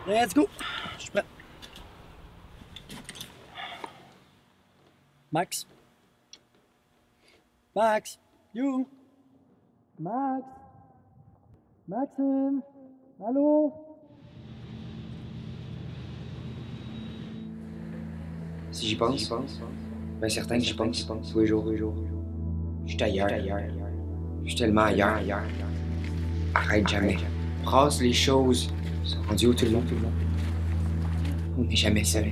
Let's go! Je suis prêt. Max? Max? You? Max? Maxime? Allô? Si j'y pense, ben certain que j'y pense tous les jours. Je suis ailleurs. Je suis tellement ailleurs. Arrête jamais. Brasse les choses. Sont rendues où tout le monde. On n'est jamais seul.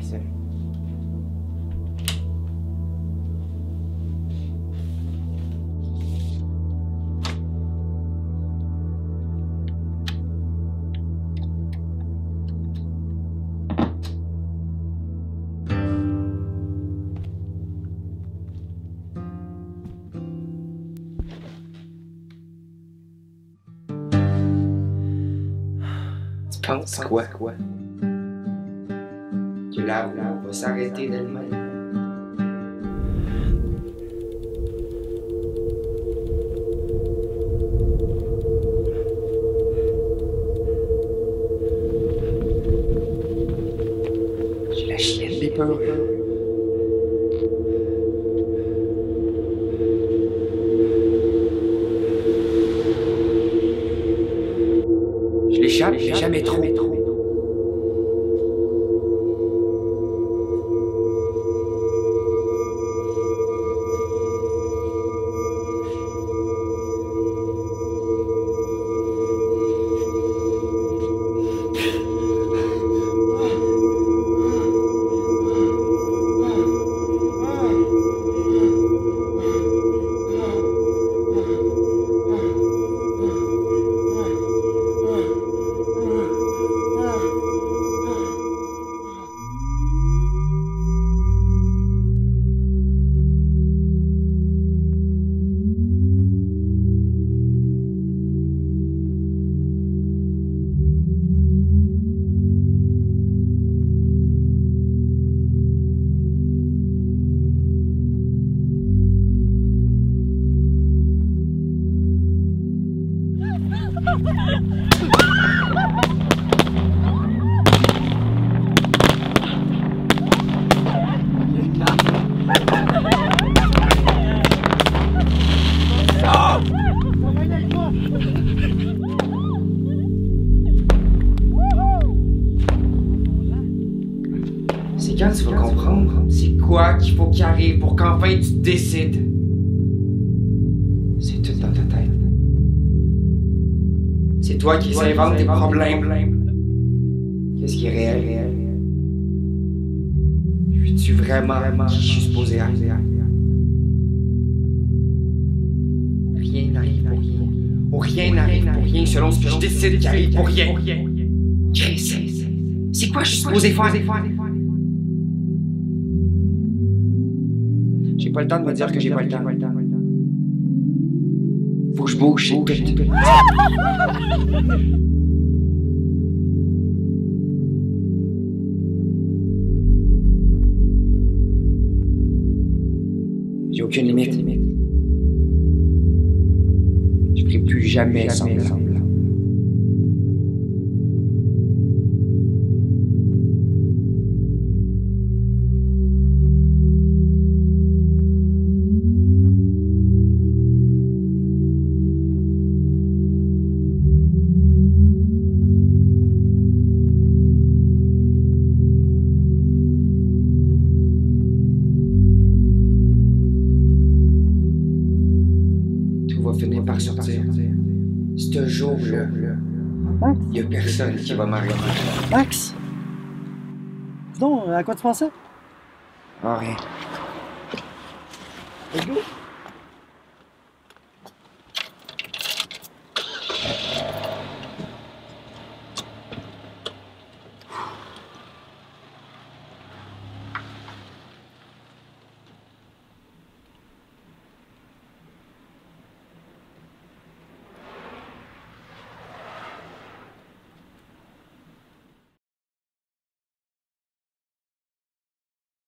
Tu penses quoi? Que la roue va s'arrêter d'elle-même? J'ai la chienne des peurs. Je l'échappe, mais jamais trop. C'est quand tu vas comprendre c'est quoi qu'il faut qu'il arrive pour qu'enfin tu te décides. C'est tout dans ta tête. C'est toi qui inventes tes problèmes. Qu'est-ce qui est réel? Suis-tu vraiment qui je suis supposé être? Rien n'arrive pour rien. Ou rien n'arrive pour rien selon ce que je décide qui arrive pour rien. Chris, c'est quoi je suis supposé faire? J'ai pas le temps de me dire que j'ai pas le temps. Faut que je bouge, c'est tout. J'ai aucune limite. Je ferai plus jamais semblant. Va finir par sortir. Ce jour-là, il n'y a personne qui va m'arrêter. Max? Dis donc, à quoi tu pensais? Ah, rien. Let's go!